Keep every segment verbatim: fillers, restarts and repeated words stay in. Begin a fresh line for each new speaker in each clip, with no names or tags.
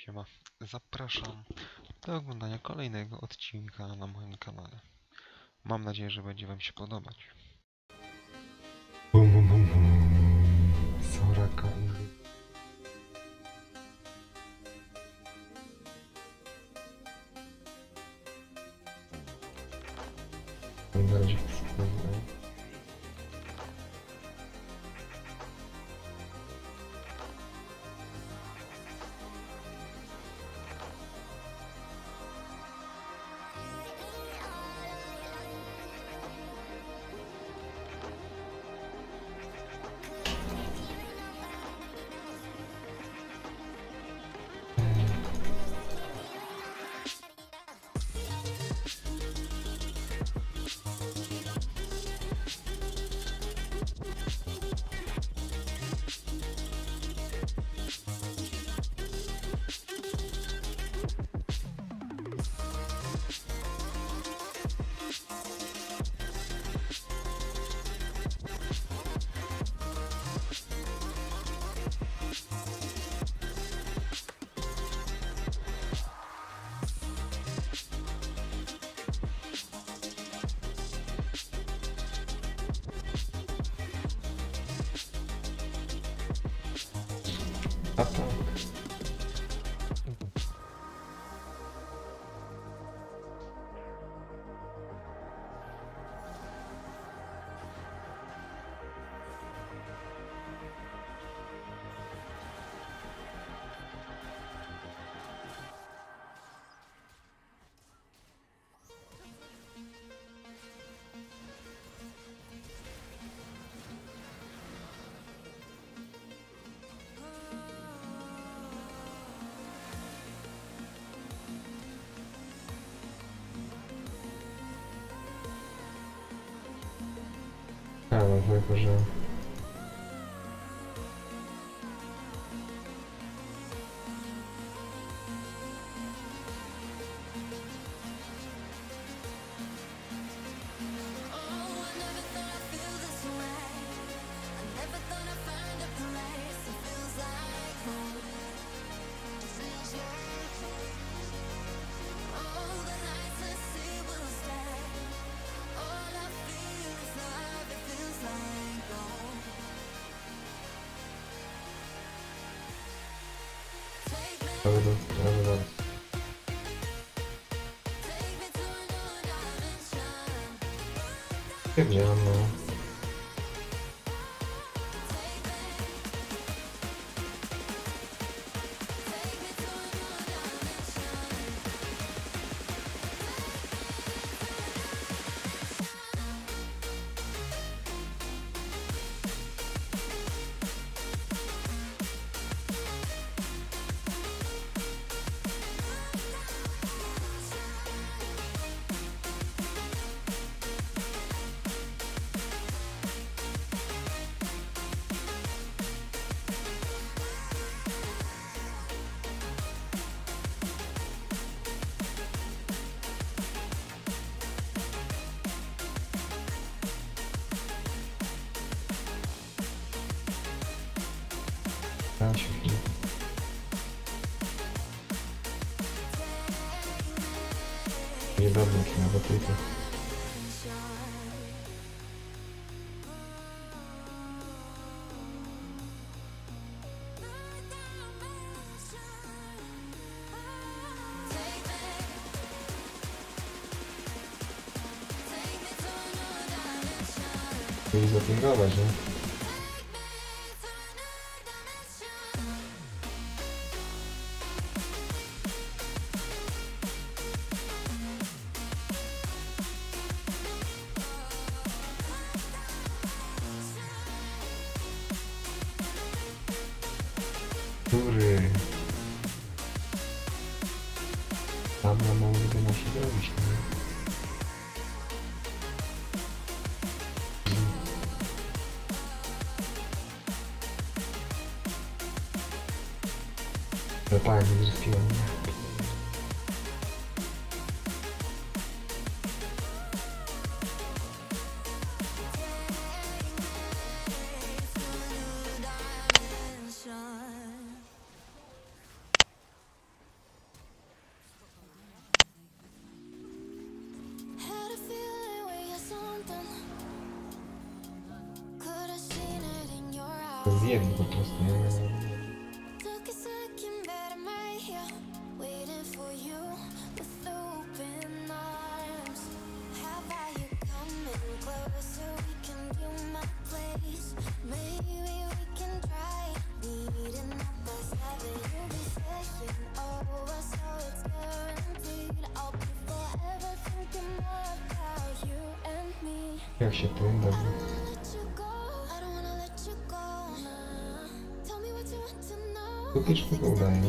Siema, zapraszam do oglądania kolejnego odcinka na moim kanale. Mam nadzieję, że będzie wam się podobać. Bum bum bum bum. Sorakan. A tak. A, no tylko, że... Dobra, dobra, dobra. Jak nie mam, no. Ja się chwilę. Nie dobrze, nawet tylko. Mieli zapingować, nie? Który tam na mało nie ma się robić, nie? No tak, nie zrespiła mnie. zjedli po prostu, nie? Jak się pędza? To też tego udaje.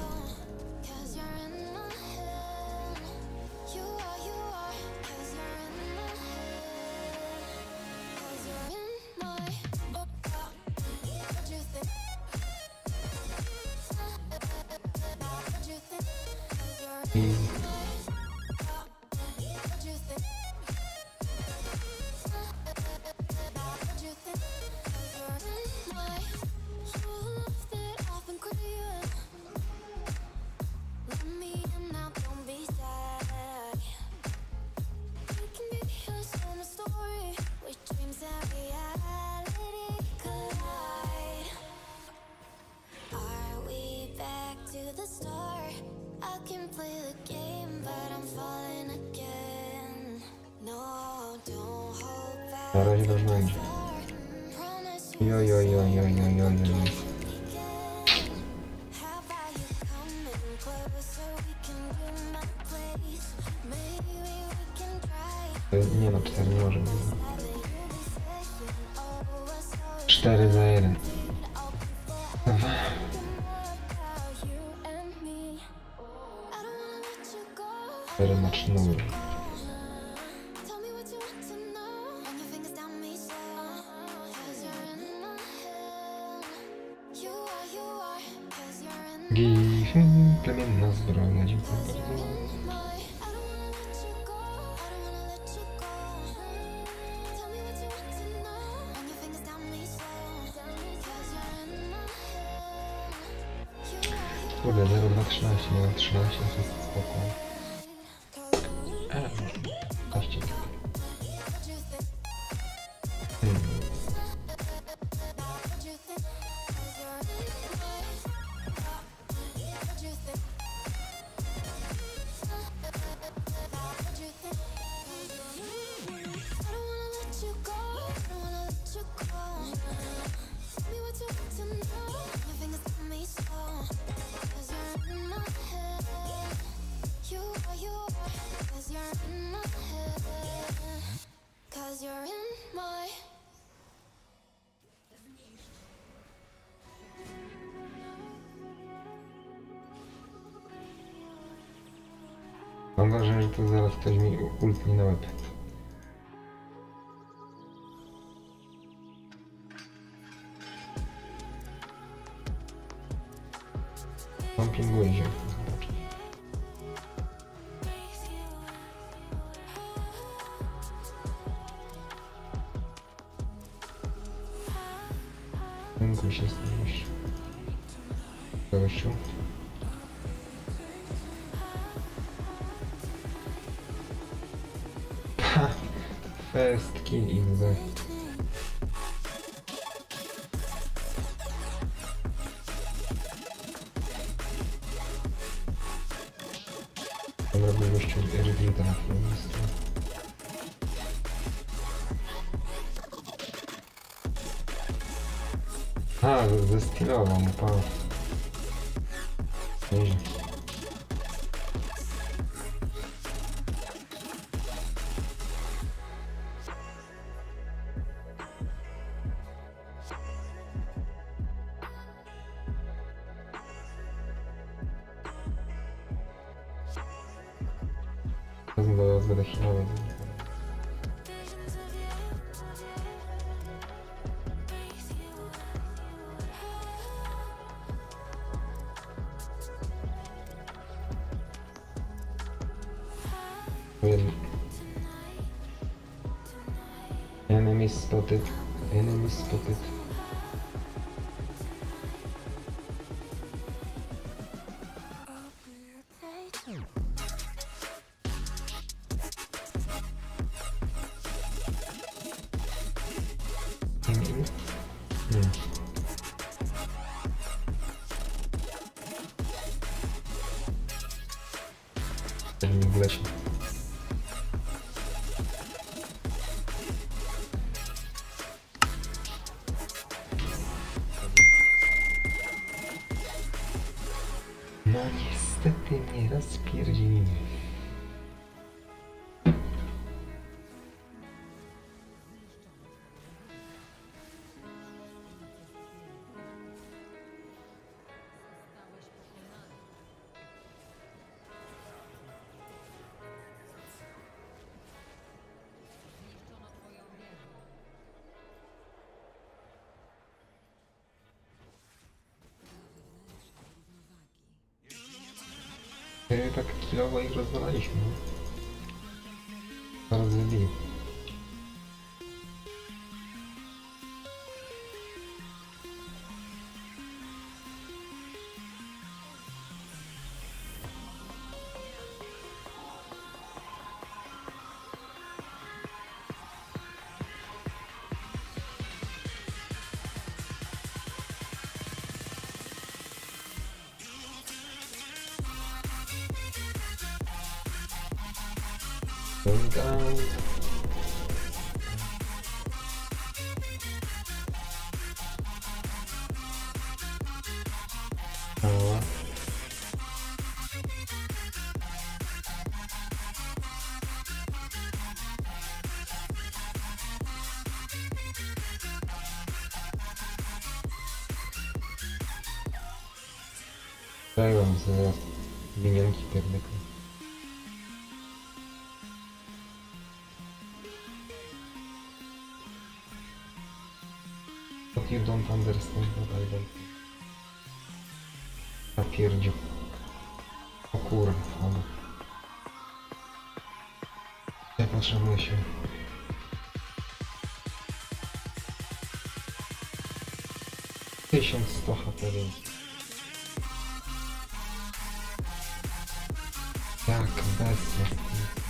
I... Na razie też będzie. Jo, jo, jo, jo, jo, jo, jo. Nie no, cztery nie może być. cztery za jeden. cztery na trzy numery. Gify, plemienna zbroja, dziękuję bardzo. Kurde, zero dwa trzynaście, nie mam trzynaście, to jest spoko. Eee, kaście tak. Hmm. Mam wrażenie, że to zaraz ktoś mi ultnie na łeb. Mam pinguje się. Rękuj się z tym gościu. Gościu. Ha! First kill in the... Dobra, był gościu Erudita na chwilę miejscu. A, zestilował mu pan. Nieźle. Zaraz będę healował. Enemy spotted. Enemy spotted. Hmm. Pewnie w lesie. No niestety nie rozpierdzimy. My tak kilowo ich rozwalaliśmy. Bardzo zbyli. Down. O. Dajłam zaraz minionki pierdykle. What you don't understand what I don't. Napierdziu. O kurwa. Ja potrzebuję się. tysiąc sto H P. Jak bezsens.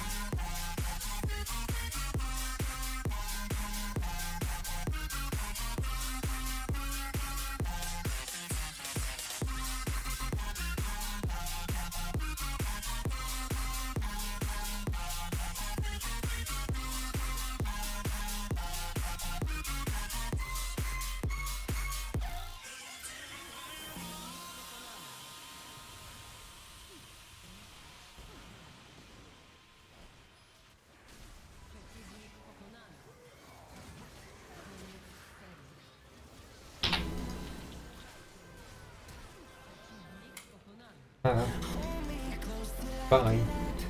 Aha. Bye.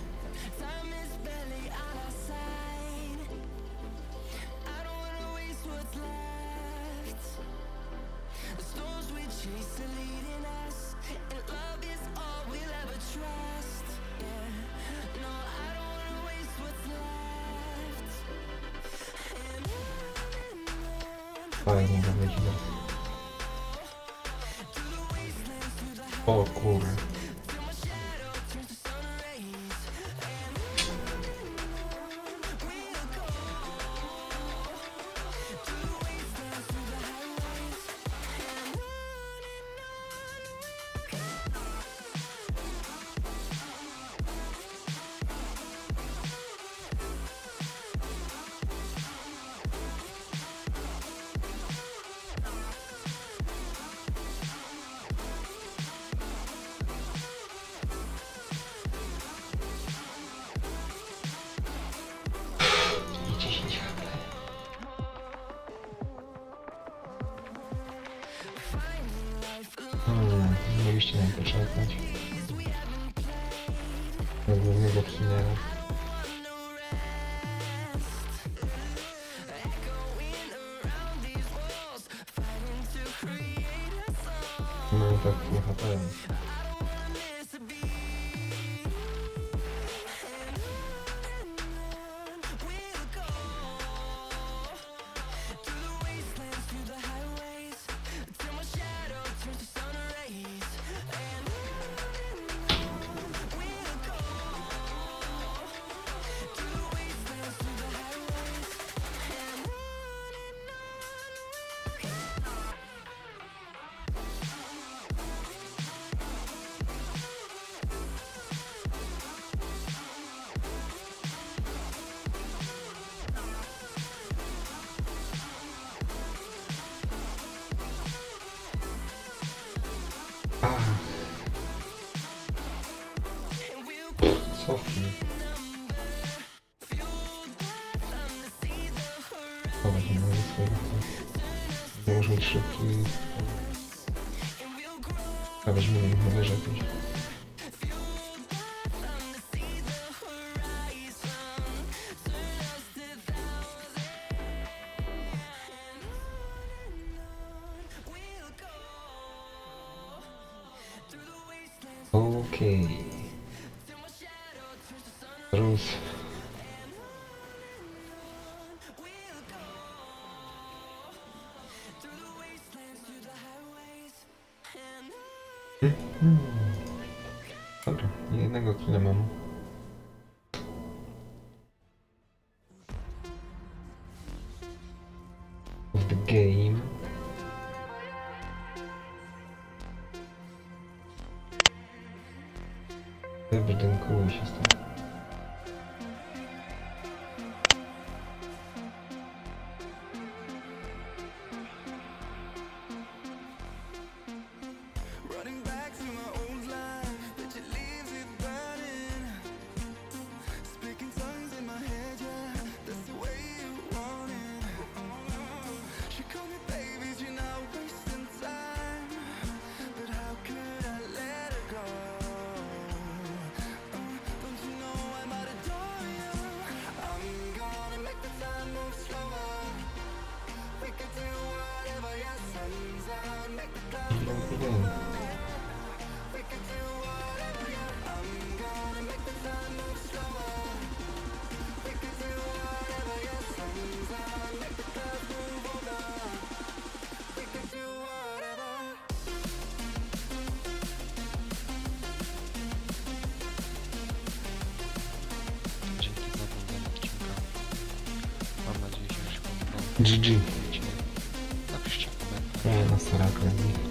Fajnie to wygląda. O kurwa. Hmm, mogliście nam poczekać. Do głównego healera. No i tak nie H P. cofnij. Dobra, nie mogę swojego. Nie muszę być szybki. A weźmy na wyżej jakiś. Okej. Rus. Hmm. Dobra, jednego killa mam. Of the game. Wybudynkuję się z tym. Dzięki za oglądanie odcinka. Mam nadzieję, że się podobało. G G. Napiszcie komentarz.
Nie, na Soraka.